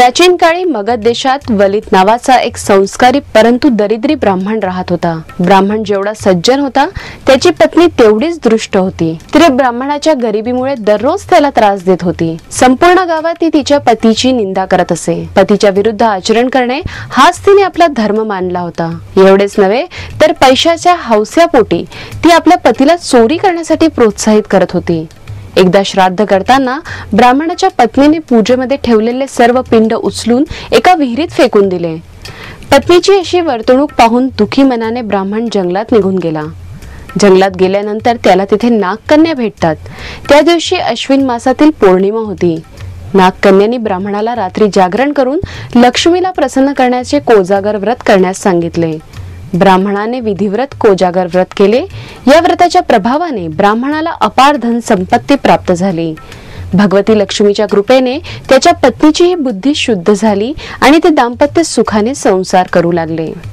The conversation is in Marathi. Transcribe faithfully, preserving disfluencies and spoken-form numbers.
प्राचीन काळी मगध देशात वलित नावाचा एक संस्कारी परंतु दरिद्री ब्राह्मण राहत होता। ब्राह्मण जेवढा सज्जन होता त्याची पत्नी तेवढीच दृष्ट होती। ती ब्राह्मणाच्या गरिबीमुळे दररोज त्याला त्रास देत होती। संपूर्ण गावात ती तिच्या पतीची निंदा करत असे। पतीच्या विरुद्ध आचरण करणे हाच तिने आपला धर्म मानला होता। एवढेच नव्हे तर पैशाच्या हौस्यापोटी ती आपल्या पतीला चोरी करण्यासाठी प्रोत्साहित करत होती। एकदा श्राद्ध करताना ब्राह्मणाच्या पत्नीने पूजेमध्ये ठेवलेले सर्व पिंड उचलून एका विहिरीत फेकून दिले। पत्नीची अशी वर्तणूक पाहून दुखी मनाने ब्राह्मण जंगलात निघून गेला। जंगलात गेल्यानंतर त्याला तिथे नागकन्या भेटतात। त्या दिवशी अश्विन मासातील पौर्णिमा होती। नागकन्यांनी ब्राह्मणाला रात्री जागरण करून लक्ष्मीला प्रसन्न करण्याचे कोजागर व्रत करण्यास सांगितले। ब्राह्मणाने विधिव्रत कोजागर व्रत केले। या व्रताच्या प्रभावाने ब्राह्मणाला अपार धन संपत्ती प्राप्त झाली। भगवती लक्ष्मीच्या कृपेने त्याच्या पत्नीची ही बुद्धी शुद्ध झाली आणि ते दाम्पत्य सुखाने संसार करू लागले।